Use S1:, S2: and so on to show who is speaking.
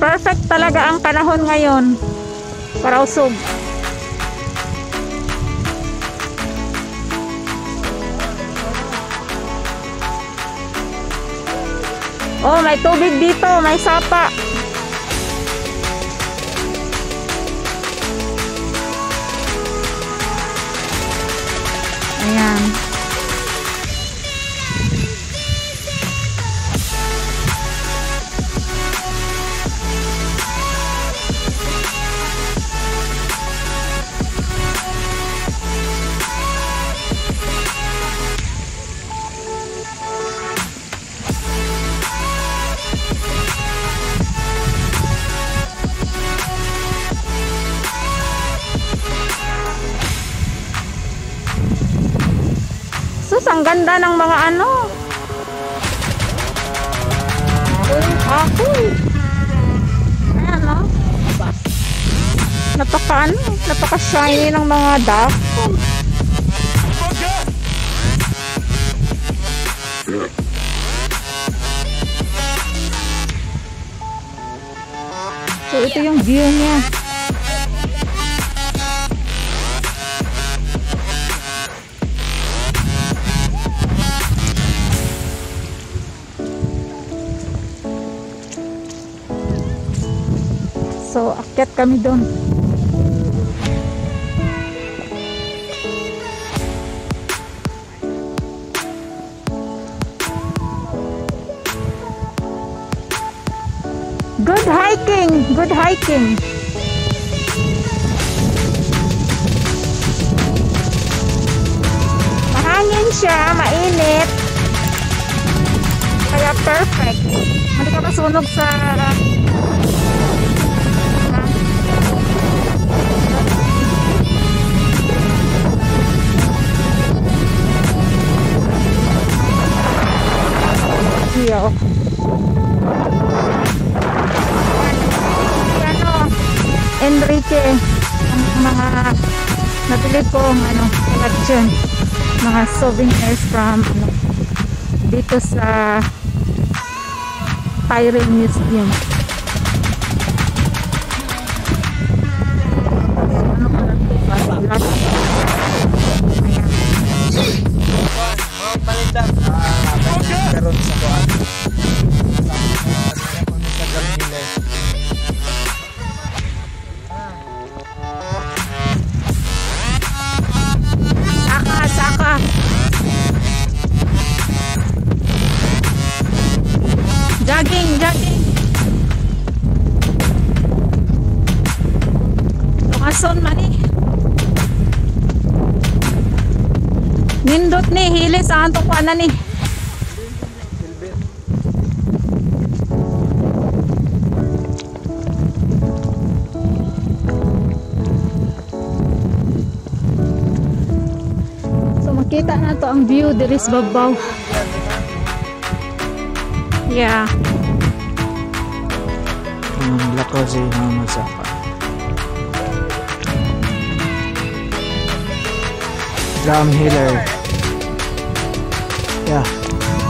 S1: Perfect talaga ang panahon ngayon para usog. Oh, may tubig dito, may sapa. Ayan. Ang ganda ng mga ano. Apoy. Ayan o. Napaka shiny ng mga dahon. So ito yung view niya. So, akyat kami doon. Good hiking! Good hiking! Mahangin siya, mainit. Kaya perfect. Hindi ka masunog sa... Ano, Enrique, ang mga nabili kong collection, mga souvenirs from dito sa Pirate Museum. Ano ka lang ito? Ayan.
S2: Meron sa kuwan.
S1: Saka. Jogging. Lumason man eh. Nindot ni hilis ang antong kuanan ni. Kita na to ang view diri sa babaw. Yeah.
S2: Lakaw si Mama Sapa. Drumheller. Yeah.